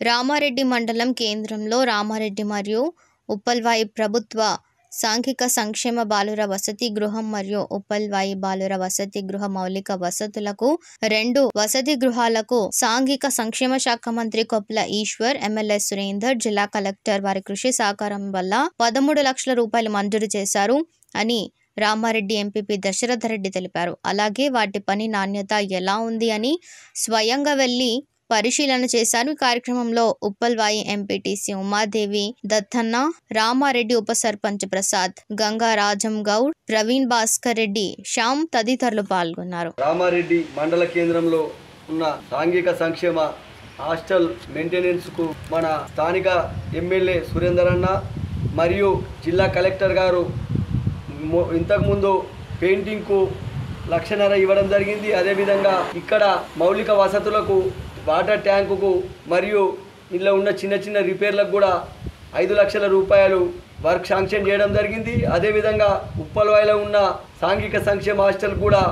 రామారెడ్డి మండలం కేంద్రంలో రామారెడ్డి మరియు ఉప్పల్వాయి ప్రభుత్వ సాంఘిక సంక్షేమ బాలుర వసతి గృహం మరియు ఉప్పల్వాయి బాలుర వసతి గృహ మౌలిక వసతులకు 2 వసతి గృహాలకు సాంఘిక సంక్షేమ శాఖ మంత్రి కొప్పుల ఈశ్వర్, ఎమ్మెల్యే సురేందర్, జిల్లా కలెక్టర్ వారి కృషి సహకారం వల్ల 13 లక్షల రూపాయలు మంజూరు చేశారు అని రామారెడ్డి ఎంపీపీ దశరథ రెడ్డి తెలిపారు. అలాగే వాటి పని నాణ్యత ఎలా ఉంది అని స్వయంగా వెళ్లి పరిశీలన చేశారు. ఈ కార్యక్రమంలో ఉప్పల్వాయి ఎంపీటీసీ ఉమాదేవి దత్తన్న, రామారెడ్డి ఉప సర్పంచ్ ప్రసాద్, గంగా రాజం గౌడ్, ప్రవీణ్ భాస్కర్ రెడ్డి, శ్యామ్ తదితరులు పాల్గొన్నారు. రామారెడ్డి మండల కేంద్రంలో ఉన్న సాంఘిక సంక్షేమ హాస్టల్ మెయింటెనెన్స్ కు మన స్థానిక ఎమ్మెల్యే సురేందర్ అన్న మరియు జిల్లా కలెక్టర్ గారు ఇంతకుముందు పెయింటింగ్ కు 1.5 లక్ష ఇవ్వడం జరిగింది. అదేవిధంగా ఇక్కడ మౌలిక వసతులకు వాటర్ ట్యాంకుకు మరియు ఇందులో ఉన్న చిన్న చిన్న రిపేర్లకు కూడా 5 లక్షల రూపాయలు వర్క్ శాంక్షన్ చేయడం జరిగింది. అదేవిధంగా ఉప్పల్వాయిలో ఉన్న సాంఘిక సంక్షేమ హాస్టల్ కూడా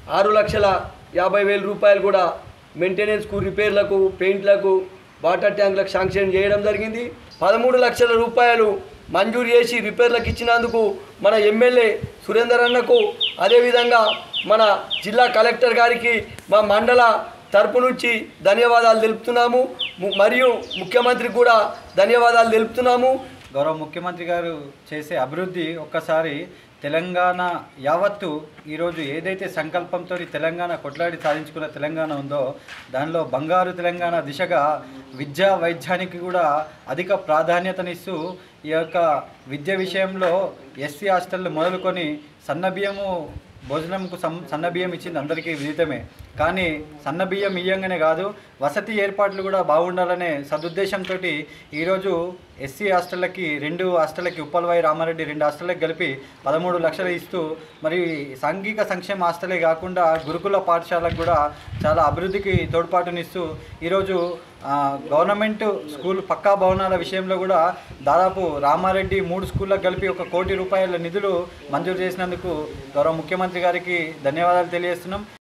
6,50,000 రూపాయలు కూడా మెయింటెనెన్స్కు, రిపేర్లకు, పెయింట్లకు, వాటర్ ట్యాంకులకు శాంక్షన్ చేయడం జరిగింది. 13 లక్షల రూపాయలు మంజూరు చేసి రిపేర్లకు ఇచ్చినందుకు మన ఎమ్మెల్యే సురేందర్ అన్నకు, అదేవిధంగా మన జిల్లా కలెక్టర్ గారికి మా మండల తరపు నుంచి ధన్యవాదాలు తెలుపుతున్నాము. మరియు ముఖ్యమంత్రికి కూడా ధన్యవాదాలు తెలుపుతున్నాము. గౌరవ ముఖ్యమంత్రి గారు చేసే అభివృద్ధి ఒక్కసారి తెలంగాణ యావత్తు ఈరోజు ఏదైతే సంకల్పంతో తెలంగాణ కొట్లాడి సాధించుకున్న తెలంగాణ ఉందో దానిలో బంగారు తెలంగాణ దిశగా విద్యా వైద్యానికి కూడా అధిక ప్రాధాన్యతనిస్తూ ఈ యొక్క విద్య విషయంలో ఎస్సీ హాస్టళ్ళు మొదలుకొని సన్నబియ్యము భోజనంకు సన్నబియ్యం ఇచ్చింది అందరికీ విదితమే. కానీ సన్నబియ్యం ఇయ్యంగానే కాదు, వసతి ఏర్పాట్లు కూడా బాగుండాలనే సదుద్దేశంతో ఈరోజు ఎస్సీ హాస్టళ్ళకి 2 హాస్టళ్ళకి ఉప్పల్వాయి, రామారెడ్డి 2 హాస్టళ్ళకి కలిపి 13 లక్షలు ఇస్తూ మరి సాంఘిక సంక్షేమ హాస్టలే కాకుండా గురుకుల పాఠశాలకు కూడా చాలా అభివృద్ధికి తోడ్పాటునిస్తూ ఈరోజు గవర్నమెంట్ స్కూల్ పక్కా భవనాల విషయంలో కూడా దాదాపు రామారెడ్డి 3 స్కూళ్ళకు కలిపి 1 కోటి రూపాయల నిధులు మంజూరు చేసినందుకు గౌరవ ముఖ్యమంత్రి గారికి ధన్యవాదాలు తెలియజేస్తున్నాం.